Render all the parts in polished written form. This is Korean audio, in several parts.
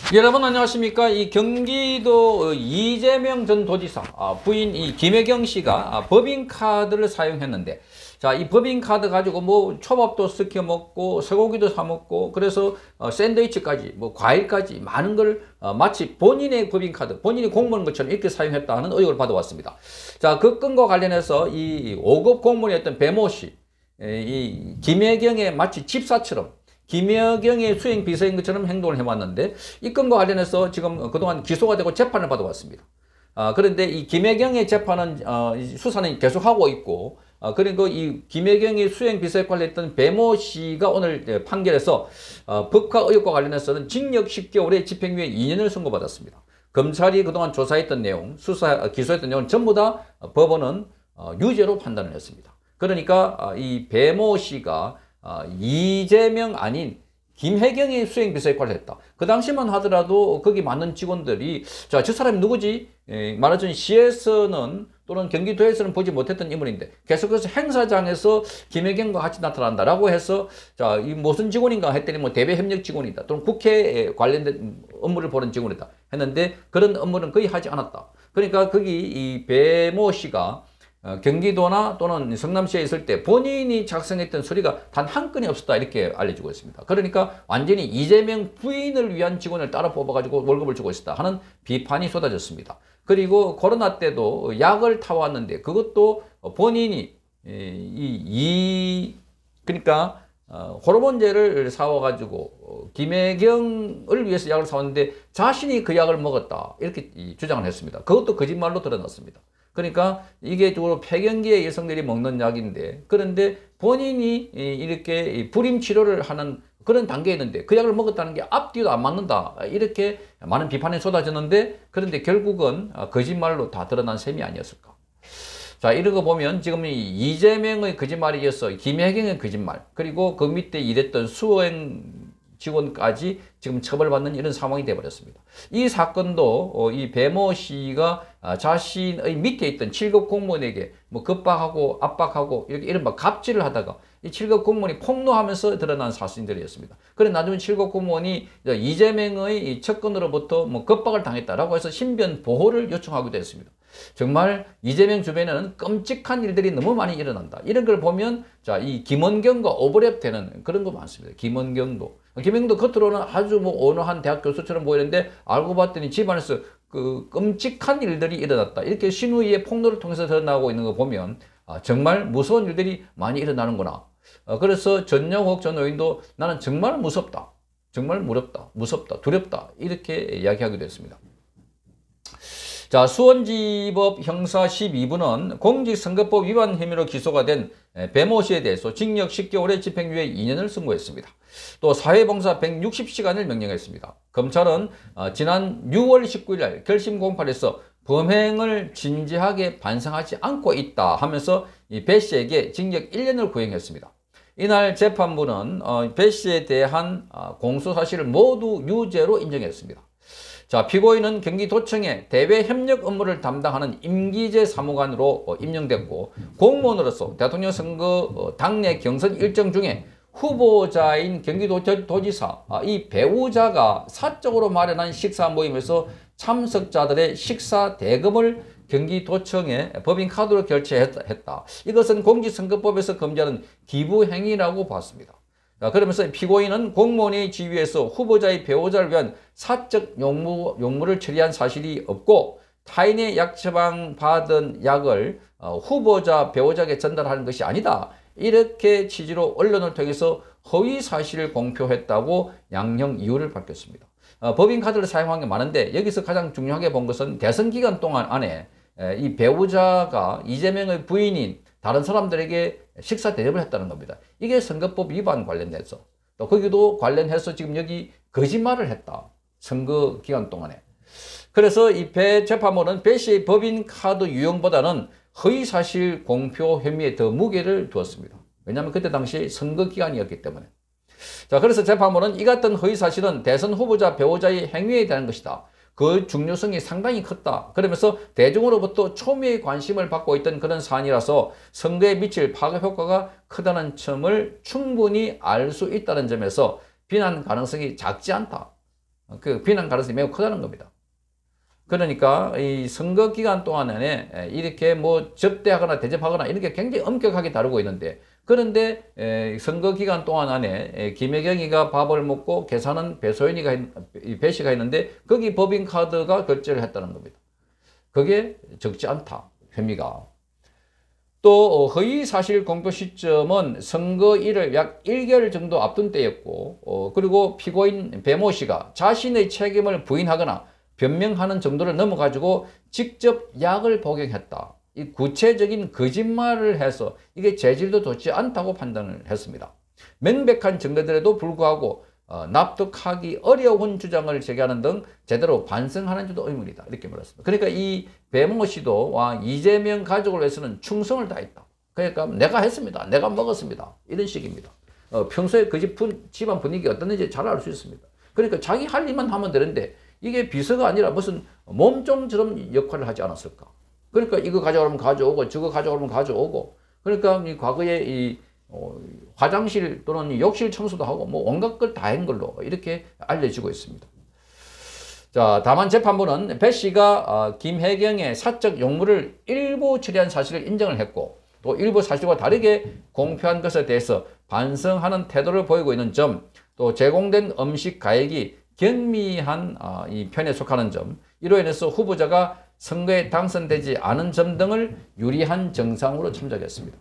여러분 안녕하십니까? 이 경기도 이재명 전 도지사 부인 이 김혜경 씨가 법인카드를 사용했는데, 자, 이 법인카드 가지고 뭐 초밥도 시켜 먹고 쇠고기도 사 먹고, 그래서 샌드위치까지 뭐 과일까지 많은 걸 마치 본인의 법인카드, 본인이 공무원 것처럼 이렇게 사용했다 하는 의혹을 받아왔습니다. 자, 그 건과 관련해서 이 5급 공무원이었던 배모 씨, 이 김혜경의 마치 집사처럼 김혜경의 수행 비서인 것처럼 행동을 해왔는데, 이 건과 관련해서 지금 그동안 기소가 되고 재판을 받아왔습니다. 그런데 이 김혜경의 재판은 수사는 계속하고 있고, 그리고 이 김혜경의 수행 비서에 관련했던 배모 씨가 오늘 판결에서 법화 의혹과 관련해서는 징역 10개월에 집행유예 2년을 선고받았습니다. 검찰이 그동안 조사했던 내용, 기소했던 내용 전부 다 법원은 유죄로 판단을 했습니다. 그러니까 이 배모 씨가 이재명 아닌 김혜경의 수행비서에 관련했다. 그 당시만 하더라도 거기 많은 직원들이, 자, 저 사람이 누구지? 말하자면 시에서는 또는 경기도에서는 보지 못했던 인물인데 계속해서 행사장에서 김혜경과 같이 나타난다라고 해서, 자, 이 무슨 직원인가 했더니 뭐 대외협력 직원이다, 또는 국회에 관련된 업무를 보는 직원이다 했는데, 그런 업무는 거의 하지 않았다. 그러니까 거기 이 배모 씨가 경기도나 또는 성남시에 있을 때 본인이 작성했던 서류가 단 한 건이 없었다, 이렇게 알려지고 있습니다. 그러니까 완전히 이재명 부인을 위한 직원을 따로 뽑아가지고 월급을 주고 있었다 하는 비판이 쏟아졌습니다. 그리고 코로나 때도 약을 타왔는데 그것도 본인이 그러니까 호르몬제를 사와가지고 김혜경을 위해서 약을 사왔는데 자신이 그 약을 먹었다, 이렇게 주장을 했습니다. 그것도 거짓말로 드러났습니다. 그러니까 이게 주로 폐경기의 여성들이 먹는 약인데, 그런데 본인이 이렇게 불임 치료를 하는 그런 단계에 있는데 그 약을 먹었다는 게 앞뒤도 안 맞는다, 이렇게 많은 비판이 쏟아졌는데, 그런데 결국은 거짓말로 다 드러난 셈이 아니었을까. 자, 이런 거 보면 지금 이재명의 거짓말이 이어서 김혜경의 거짓말, 그리고 그 밑에 일했던 수행 직원까지 지금 처벌받는 이런 상황이 되어버렸습니다. 이 사건도 이 배모 씨가 자신의 밑에 있던 7급 공무원에게 뭐 겁박하고 압박하고 이렇게 이른바 갑질을 하다가 이 7급 공무원이 폭로하면서 드러난 사실들이었습니다. 그래 나중에 7급 공무원이 이재명의 측근으로부터 뭐 겁박을 당했다라고 해서 신변 보호를 요청하기도 했습니다. 정말 이재명 주변에는 끔찍한 일들이 너무 많이 일어난다, 이런 걸 보면, 자, 이 김원경과 오버랩되는 그런 거 많습니다. 김원경도 겉으로는 아주 뭐 온화한 대학 교수처럼 보이는데 알고 봤더니 집안에서 그 끔찍한 일들이 일어났다, 이렇게 신우이의 폭로를 통해서 드러나고 있는 거 보면 정말 무서운 일들이 많이 일어나는구나. 그래서 전영옥 전 의원도 나는 정말 무섭다, 정말 무섭다, 두렵다, 이렇게 이야기하기도 했습니다. 자, 수원지법 형사 12부는 공직선거법 위반 혐의로 기소가 된 배모 씨에 대해서 징역 10개월에 집행유예 2년을 선고했습니다. 또 사회봉사 160시간을 명령했습니다. 검찰은 지난 6월 19일 날 결심 공판에서 범행을 진지하게 반성하지 않고 있다 하면서 이 배 씨에게 징역 1년을 구형했습니다. 이날 재판부는 배 씨에 대한 공소 사실을 모두 유죄로 인정했습니다. 자, 피고인은 경기도청의 대외협력 업무를 담당하는 임기재 사무관으로 임명됐고, 공무원으로서 대통령 선거 당내 경선 일정 중에 후보자인 경기도지사 이 배우자가 사적으로 마련한 식사 모임에서 참석자들의 식사 대금을 경기도청에 법인카드로 결제했다. 이것은 공직선거법에서 금지하는 기부행위라고 봤습니다. 그러면서 피고인은 공무원의 지위에서 후보자의 배우자를 위한 사적 용무를 처리한 사실이 없고, 타인의 약 처방 받은 약을 후보자 배우자에게 전달하는 것이 아니다, 이렇게 취지로 언론을 통해서 허위 사실을 공표했다고 양형 이유를 밝혔습니다. 법인카드를 사용한 게 많은데 여기서 가장 중요하게 본 것은 대선 기간 동안 안에 이 배우자가 이재명의 부인인 다른 사람들에게 식사 대접을 했다는 겁니다. 이게 선거법 위반 관련돼서, 또 거기도 관련해서 지금 여기 거짓말을 했다, 선거 기간 동안에. 그래서 이 배 재판부는 배 씨의 법인카드 유용보다는 허위사실 공표 혐의에 더 무게를 두었습니다. 왜냐하면 그때 당시 선거 기간이었기 때문에. 자, 그래서 재판부는 이 같은 허위사실은 대선 후보자 배우자의 행위에 대한 것이다, 그 중요성이 상당히 컸다, 그러면서 대중으로부터 초미의 관심을 받고 있던 그런 사안이라서 선거에 미칠 파급 효과가 크다는 점을 충분히 알 수 있다는 점에서 비난 가능성이 작지 않다, 그 비난 가능성이 매우 크다는 겁니다. 그러니까 이 선거 기간 동안에 이렇게 뭐 접대하거나 대접하거나 이런 게 굉장히 엄격하게 다루고 있는데, 그런데 선거 기간 동안 안에 김혜경이가 밥을 먹고 계산은 배 씨가 했는데 거기 법인카드가 결제를 했다는 겁니다. 그게 적지 않다, 혐의가. 또 허위 사실 공표 시점은 선거일을 약 1개월 정도 앞둔 때였고, 그리고 피고인 배모 씨가 자신의 책임을 부인하거나 변명하는 정도를 넘어가지고 직접 약을 복용했다. 이 구체적인 거짓말을 해서 이게 재질도 좋지 않다고 판단을 했습니다. 명백한 증거들에도 불구하고 납득하기 어려운 주장을 제기하는 등 제대로 반성하는지도 의문이다, 이렇게 말했습니다. 그러니까 이 배모 씨도 이재명 가족을 위해서는 충성을 다했다. 그러니까 내가 했습니다, 내가 먹었습니다, 이런 식입니다. 평소에 그 집안 분위기가 어떤지 잘 알 수 있습니다. 그러니까 자기 할 일만 하면 되는데 이게 비서가 아니라 무슨 몸종처럼 역할을 하지 않았을까. 그러니까 이거 가져오면 가져오고 저거 가져오면 가져오고, 그러니까 이 과거에 이 화장실 또는 욕실 청소도 하고 뭐 온갖 걸 다 한 걸로 이렇게 알려지고 있습니다. 자, 다만 재판부는 배 씨가 김혜경의 사적 용무를 일부 처리한 사실을 인정을 했고, 또 일부 사실과 다르게 공표한 것에 대해서 반성하는 태도를 보이고 있는 점, 또 제공된 음식 가액이 경미한 이 편에 속하는 점, 이로 인해서 후보자가 선거에 당선되지 않은 점 등을 유리한 정상으로 참작했습니다.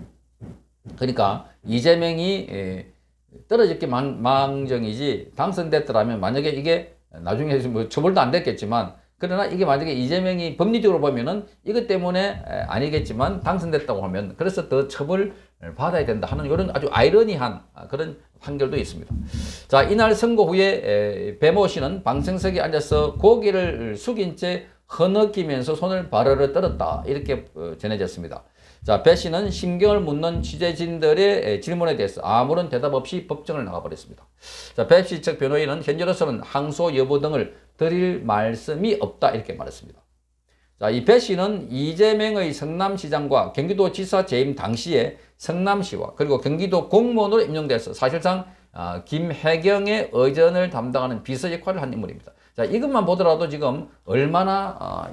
그러니까 이재명이 떨어졌기 망정이지 당선됐더라면, 만약에 이게 나중에 뭐 처벌도 안 됐겠지만, 그러나 이게 만약에 이재명이 법리적으로 보면은 이것 때문에 아니겠지만 당선됐다고 하면 그래서 더 처벌 받아야 된다 하는 이런 아주 아이러니한 그런 판결도 있습니다. 자, 이날 선거 후에 배모 씨는 방청석에 앉아서 고개를 숙인 채 흐느끼면서 손을 바르르 떨었다, 이렇게 전해졌습니다. 자, 배 씨는 신경을 묻는 취재진들의 질문에 대해서 아무런 대답 없이 법정을 나가버렸습니다. 자, 배 씨 측 변호인은 현재로서는 항소 여부 등을 드릴 말씀이 없다, 이렇게 말했습니다. 자, 이 배 씨는 이재명의 성남시장과 경기도지사 재임 당시에 성남시와 그리고 경기도 공무원으로 임명돼서 사실상 김혜경의 의전을 담당하는 비서 역할을 한 인물입니다. 자, 이것만 보더라도 지금 얼마나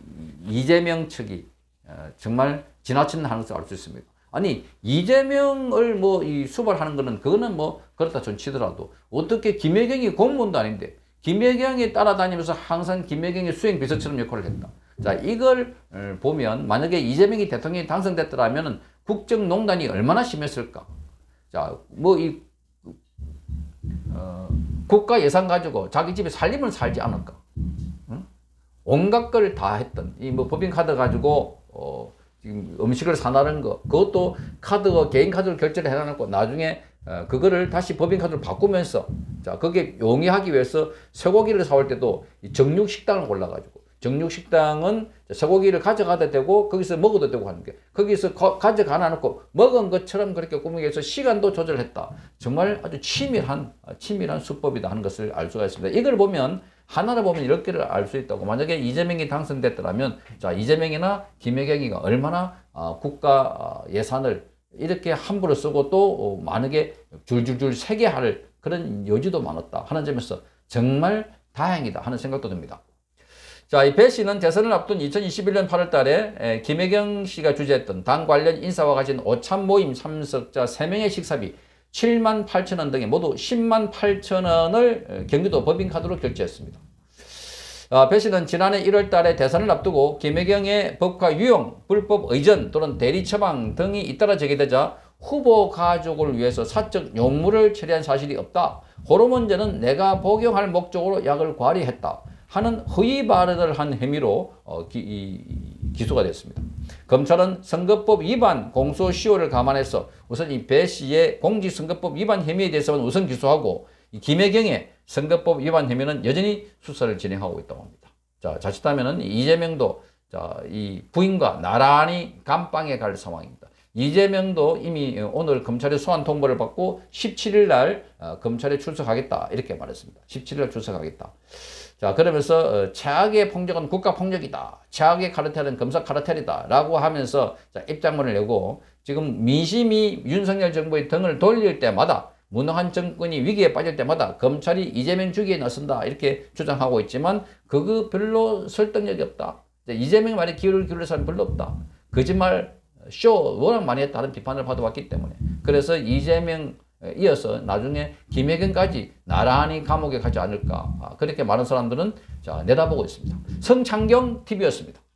이재명 측이 정말 지나친 하는 것을 알 수 있습니다. 아니, 이재명을 뭐 수발하는 거는 그거는 뭐 그렇다 존치더라도 어떻게 김혜경이 공무원도 아닌데 김혜경이 따라다니면서 항상 김혜경이 수행 비서처럼 역할을 했다. 자, 이걸 보면 만약에 이재명이 대통령이 당선됐더라면 국정농단이 얼마나 심했을까. 자, 뭐 국가 예산 가지고 자기 집에 살림을 살지 않을까. 응? 온갖 걸 다 했던 이 뭐 법인카드 가지고 지금 음식을 사나는 거, 그것도 개인 카드로 결제를 해놔놓고 나중에 그거를 다시 법인카드로 바꾸면서, 자, 그게 용이하기 위해서 쇠고기를 사올 때도 정육식당을 골라가지고, 정육식당은 쇠고기를 가져가도 되고 거기서 먹어도 되고 하는 게, 거기서 가져가 놓고 먹은 것처럼 그렇게 꾸미기 위해서 시간도 조절했다. 정말 아주 치밀한 수법이다 하는 것을 알 수가 있습니다. 이걸 보면 하나를 보면 이렇게 알 수 있다고. 만약에 이재명이 당선됐더라면, 자, 이재명이나 김혜경이가 얼마나 국가 예산을 이렇게 함부로 쓰고 또 많게 줄줄줄 세게 할 그런 여지도 많았다 하는 점에서 정말 다행이다 하는 생각도 듭니다. 자, 이 배 씨는 대선을 앞둔 2021년 8월 달에 김혜경 씨가 주재했던 당 관련 인사와 가진 오찬 모임 참석자 3명의 식사비 7만 8천 원 등의 모두 10만 8천 원을 경기도 법인카드로 결제했습니다. 배 씨는 지난해 1월 달에 대선을 앞두고 김혜경의 법과 유용, 불법 의전 또는 대리 처방 등이 잇따라 제기되자 후보 가족을 위해서 사적 용무를 처리한 사실이 없다. 호르몬제는 내가 복용할 목적으로 약을 과리했다 하는 허위 발언을 한 혐의로 기소가 됐습니다. 검찰은 선거법 위반 공소시효를 감안해서 우선 이 배 씨의 공직선거법 위반 혐의에 대해서는 우선 기소하고, 이 김혜경의 선거법 위반 혐의는 여전히 수사를 진행하고 있다고 합니다. 자, 자칫하면은 이재명도 이 부인과 나란히 감방에 갈 상황입니다. 이재명도 이미 오늘 검찰의 소환 통보를 받고 17일 날 검찰에 출석하겠다, 이렇게 말했습니다. 17일 날 출석하겠다. 자, 그러면서 최악의 폭력은 국가 폭력이다, 최악의 카르텔은 검사 카르텔이다 라고 하면서 입장문을 내고, 지금 민심이 윤석열 정부의 등을 돌릴 때마다 무능한 정권이 위기에 빠질 때마다 검찰이 이재명 주기에 나선다 이렇게 주장하고 있지만 그거 별로 설득력이 없다. 이재명 말에 귀를 기울일 사람이 별로 없다. 거짓말 쇼 워낙 많이 했다. 다른 비판을 받아왔기 때문에. 그래서 이재명 이어서 나중에 김혜경까지 나란히 감옥에 가지 않을까. 그렇게 많은 사람들은 자, 내다보고 있습니다. 성창경 TV였습니다.